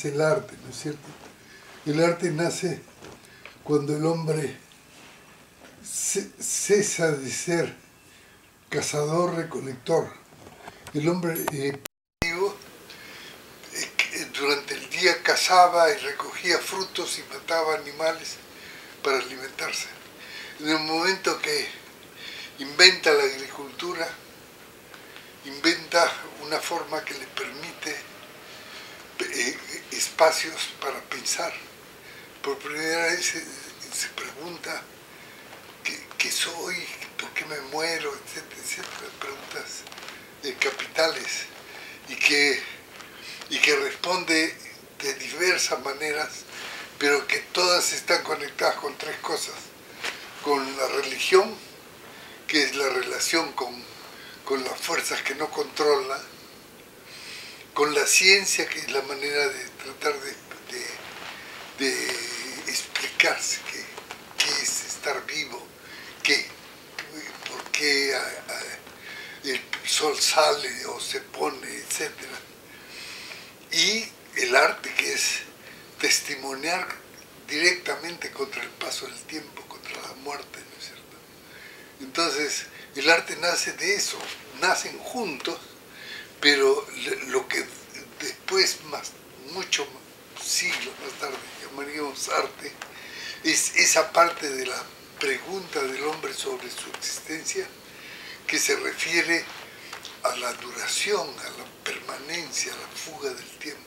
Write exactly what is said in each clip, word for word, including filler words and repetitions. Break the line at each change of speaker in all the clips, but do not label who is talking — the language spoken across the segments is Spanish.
nace el arte, ¿no es cierto? El arte nace cuando el hombre cesa de ser cazador-recolector. El hombre eh, durante el día cazaba y recogía frutos y mataba animales para alimentarse. En el momento que inventa la agricultura, inventa una forma que le permite eh, espacios para pensar. Por primera vez se, se pregunta ¿qué, qué soy? ¿Por qué me muero? Etcétera, etcétera. Preguntas eh, capitales y que, y que responde de diversas maneras, pero que todas están conectadas con tres cosas. Con la religión, que es la relación con, con las fuerzas que no controla, con la ciencia, que es la manera de tratar de, de, de explicarse qué, qué es estar vivo, qué, por qué a, a, el sol sale o se pone, etcétera. Y el arte, que es testimoniar directamente contra el paso del tiempo, contra la muerte, ¿no es cierto? Entonces, el arte nace de eso, nacen juntos, pero lo que después, más, muchos siglos más tarde, llamaríamos arte, es esa parte de la pregunta del hombre sobre su existencia que se refiere a la duración, a la permanencia, a la fuga del tiempo.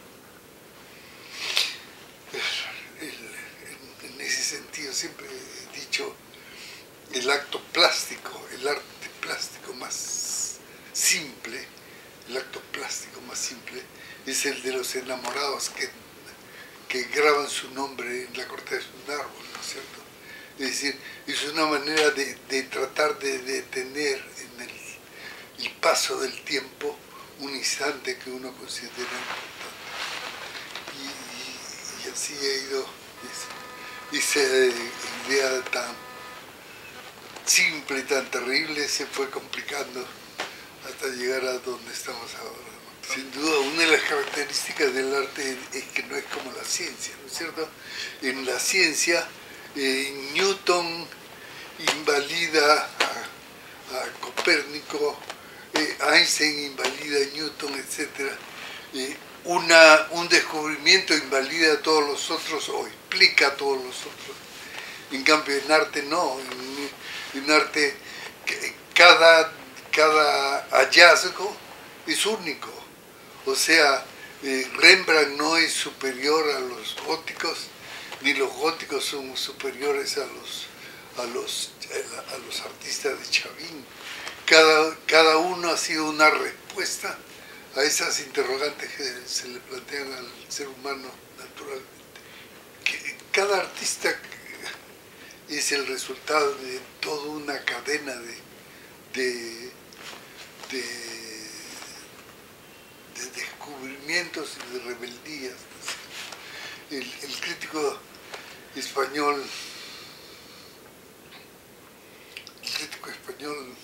En ese sentido siempre he dicho, el acto plástico, el arte plástico más simple, el acto plástico más simple es el de los enamorados que, que graban su nombre en la corteza de un árbol, ¿no es cierto? Es decir, es una manera de, de tratar de detener en el, el paso del tiempo un instante que uno considera importante. Y, y, y así ha ido esa idea tan simple y tan terrible, se fue complicando hasta llegar a donde estamos ahora. Sin duda, una de las características del arte es que no es como la ciencia, ¿no es cierto? En la ciencia, eh, Newton invalida a, a Copérnico, eh, Einstein invalida a Newton, etcétera. Eh, una, un descubrimiento invalida a todos los otros o explica a todos los otros. En cambio, en arte no. En, en arte, cada, cada hallazgo es único. O sea, eh, Rembrandt no es superior a los góticos, ni los góticos son superiores a los, a los, a los artistas de Chavín. Cada, cada uno ha sido una respuesta a esas interrogantes que se le plantean al ser humano naturalmente. Que cada artista es el resultado de toda una cadena de, de, de, de descubrimientos y de rebeldías. El, el crítico español, el crítico español,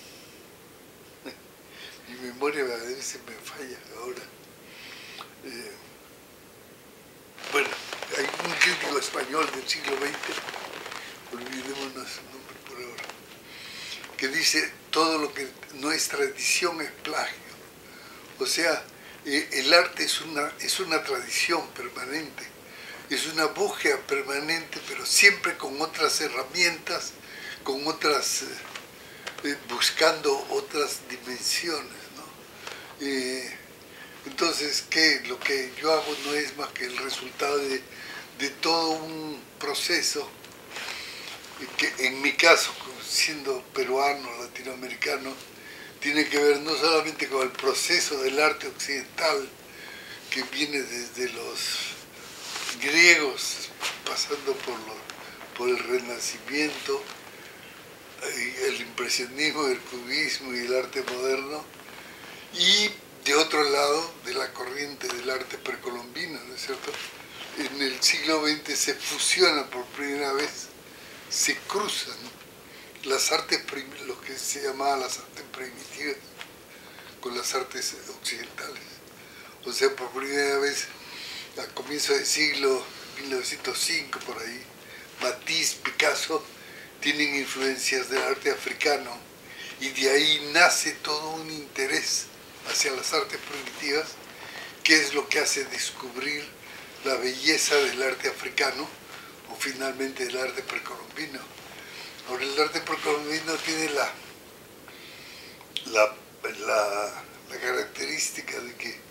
mi memoria a veces me falla ahora. Eh, bueno, hay un crítico español del siglo veinte, olvidémonos su nombre por ahora, que dice todo lo que no es tradición es plagio. O sea, eh, el arte es una, es una tradición permanente, es una búsqueda permanente, pero siempre con otras herramientas, con otras, eh, eh, buscando otras dimensiones, ¿no? Eh, entonces, ¿qué? Lo que yo hago no es más que el resultado de, de todo un proceso que en mi caso, siendo peruano, latinoamericano, tiene que ver no solamente con el proceso del arte occidental, que viene desde los griegos, pasando por, lo, por el Renacimiento, el impresionismo, el cubismo y el arte moderno, y de otro lado, de la corriente del arte precolombino, ¿no es cierto? En el siglo veinte se fusiona por primera vez, se cruzan las artes, lo que se llamaba las artes primitivas, con las artes occidentales. O sea, por primera vez a comienzos del siglo mil novecientos cinco, por ahí, Matisse, Picasso, tienen influencias del arte africano, y de ahí nace todo un interés hacia las artes primitivas, que es lo que hace descubrir la belleza del arte africano, o finalmente del arte precolombino. Ahora, el arte precolombino tiene la, la, la, la característica de que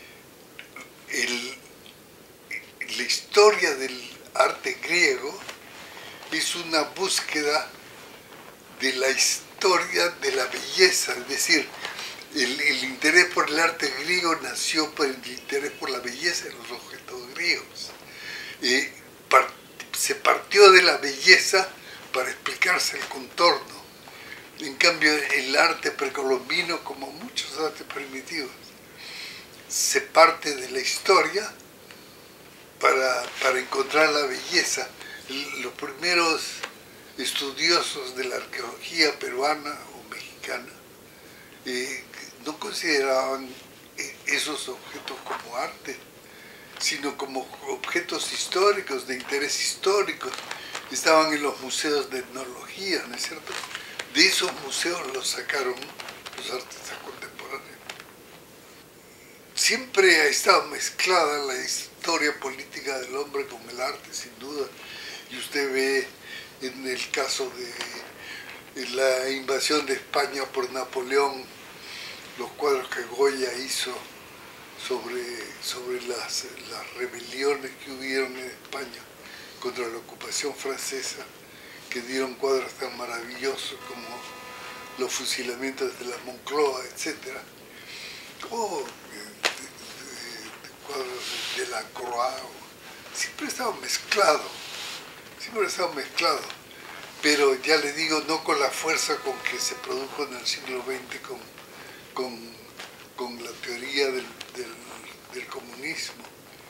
el, la historia del arte griego es una búsqueda de la historia de la belleza, es decir, el, el interés por el arte griego nació por el interés por la belleza de los objetos griegos. Eh, part, se partió de la belleza para explicarse el contorno. En cambio, el arte precolombino, como muchos artes primitivos, se parte de la historia para, para encontrar la belleza. Los primeros estudiosos de la arqueología peruana o mexicana eh, no consideraban esos objetos como arte, sino como objetos históricos, de interés histórico. Estaban en los museos de etnología, ¿no es cierto? De esos museos los sacaron los artistas contemporáneos. Siempre ha estado mezclada la historia política del hombre con el arte, sin duda. Y usted ve en el caso de la invasión de España por Napoleón, los cuadros que Goya hizo sobre, sobre las, las rebeliones que hubieron en España contra la ocupación francesa, que dieron cuadros tan maravillosos como los fusilamientos de la Moncloa, etcétera. O de, de, de cuadros de la Croix, siempre ha estado mezclado, siempre ha estado mezclado, pero ya le digo, no con la fuerza con que se produjo en el siglo veinte con, con, con la teoría del, del, del comunismo.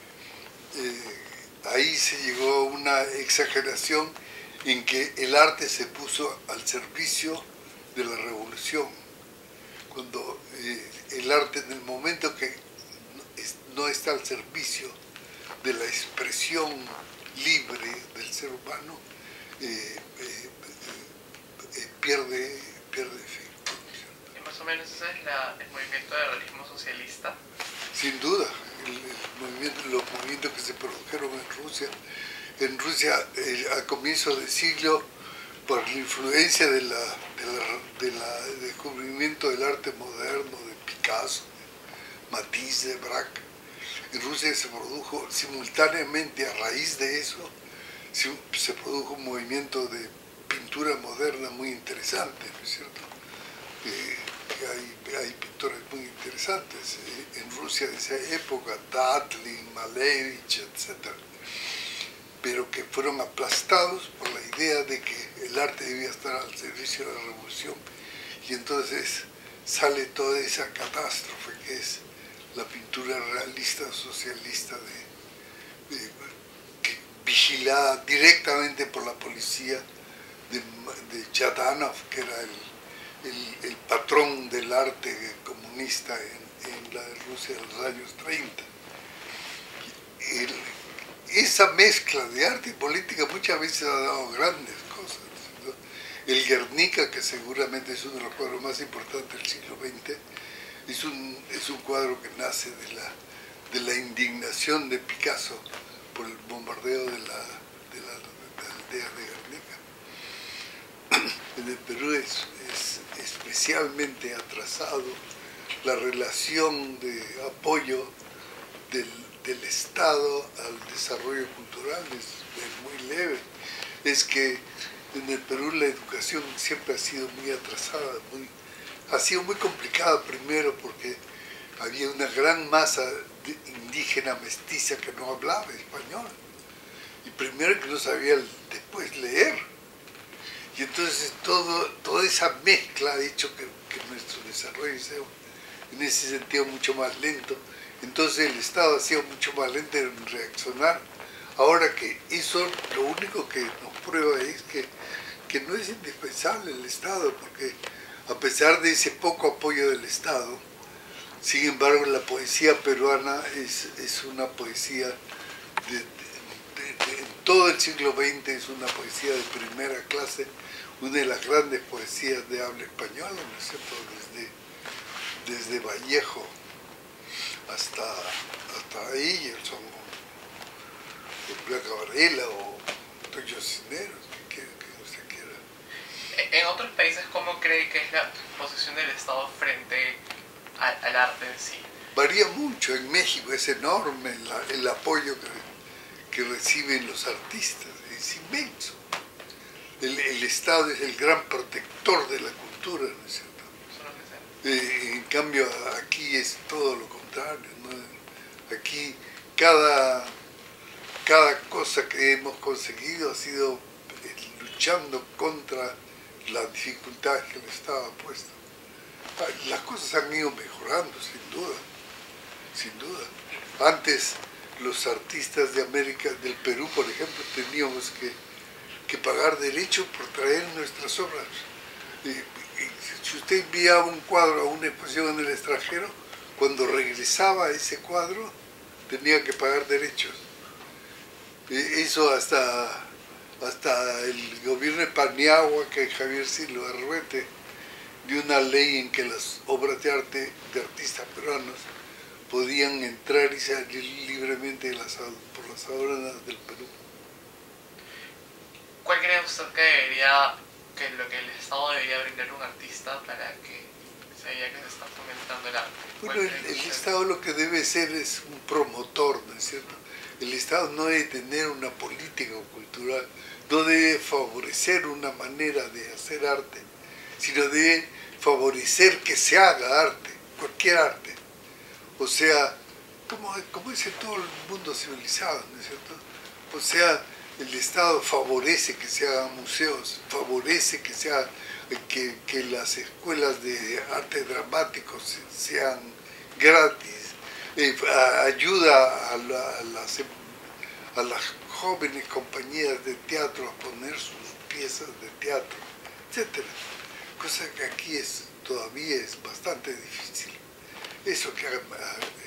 Eh, ahí se llegó a una exageración en que el arte se puso al servicio de la revolución, cuando eh, el arte, en el momento que no está al servicio de la expresión libre del ser humano, eh, eh, eh, pierde, pierde efecto.
Y más o menos ese es la, el movimiento de realismo socialista.
Sin duda, el, el movimiento, los movimientos que se produjeron en Rusia, en Rusia eh, a comienzos del siglo, por la influencia de la, de la, de la del descubrimiento del arte moderno, de Picasso, de Matisse, de Braque, en Rusia se produjo simultáneamente, a raíz de eso, se, se produjo un movimiento de pintura moderna muy interesante, ¿no es cierto? Eh, hay, hay pintores muy interesantes eh, en Rusia de esa época, Tatlin, Malevich, etcétera, pero que fueron aplastados por la idea de que el arte debía estar al servicio de la revolución, y entonces sale toda esa catástrofe que es la pintura realista socialista de, de, que, vigilada directamente por la policía de, de Yadanov, que era el, el, el patrón del arte comunista en, en la Rusia de los años treinta. El, esa mezcla de arte y política muchas veces ha dado grandes cosas, ¿no? El Guernica, que seguramente es uno de los cuadros más importantes del siglo veinte, es un, es un cuadro que nace de la, de la indignación de Picasso por el bombardeo de la, de la, de la aldea de Guernica. En el Perú es, es especialmente atrasado la relación de apoyo del del Estado al desarrollo cultural, es, es muy leve. Es que en el Perú la educación siempre ha sido muy atrasada, muy, ha sido muy complicada, primero porque había una gran masa de indígena mestiza que no hablaba español, y primero que no sabía después leer, y entonces todo, toda esa mezcla ha hecho que, que nuestro desarrollo sea en ese sentido mucho más lento. Entonces el Estado ha sido mucho más lento en reaccionar. Ahora que eso, lo único que nos prueba es que, que no es indispensable el Estado, porque a pesar de ese poco apoyo del Estado, Sin embargo, la poesía peruana es, es una poesía, de, de, de, de, en todo el siglo veinte es una poesía de primera clase, una de las grandes poesías de habla española, ¿no es cierto? Desde, desde Vallejo hasta, hasta ahí, el son Blanca Varela o Toyo Cisneros, que, que, que usted quiera.
En otros países, ¿cómo cree que es la posición del Estado frente al, al arte en sí?
Varía mucho. En México es enorme la, el apoyo que, que reciben los artistas, es inmenso. El, el Estado es el gran protector de la cultura, ¿no es cierto? Eh, en cambio, aquí es todo lo contrario, ¿no? Aquí cada, cada cosa que hemos conseguido ha sido eh, luchando contra las dificultades que el Estado ha puesto. Las cosas han ido mejorando, sin duda, sin duda. Antes, los artistas de América, del Perú, por ejemplo, teníamos que, que pagar derechos por traer nuestras obras. Y, y, si usted enviaba un cuadro a una exposición en el extranjero, cuando regresaba ese cuadro, tenía que pagar derechos. Y eso hasta, hasta el gobierno de Paniagua, que Javier Silva Arruete, de una ley en que las obras de arte de artistas peruanos podían entrar y salir libremente de las, por las aduanas del Perú.
¿Cuál cree usted que debería, que lo que el Estado debería brindar a un artista para que se vea que se está fomentando el arte?
Bueno, el, el Estado lo que debe ser es un promotor, ¿no es cierto? El Estado no debe tener una política cultural, no debe favorecer una manera de hacer arte, sino debe favorecer que se haga arte, cualquier arte. O sea, como, como es en todo el mundo civilizado, ¿no es cierto? O sea, el Estado favorece que se hagan museos, favorece que, sea, que, que las escuelas de arte dramático sean gratis, eh, ayuda a, la, a, las, a las jóvenes compañías de teatro a poner sus piezas de teatro, etcétera. Cosa que aquí es, todavía es bastante difícil. Eso que